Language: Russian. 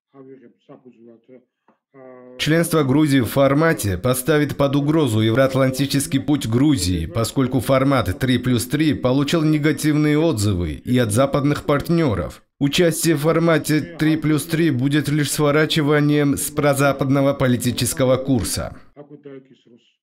Членство Грузии в формате поставит под угрозу евроатлантический путь Грузии, поскольку формат 3+3 получил негативные отзывы и от западных партнеров. Участие в формате 3+3 будет лишь сворачиванием с прозападного политического курса.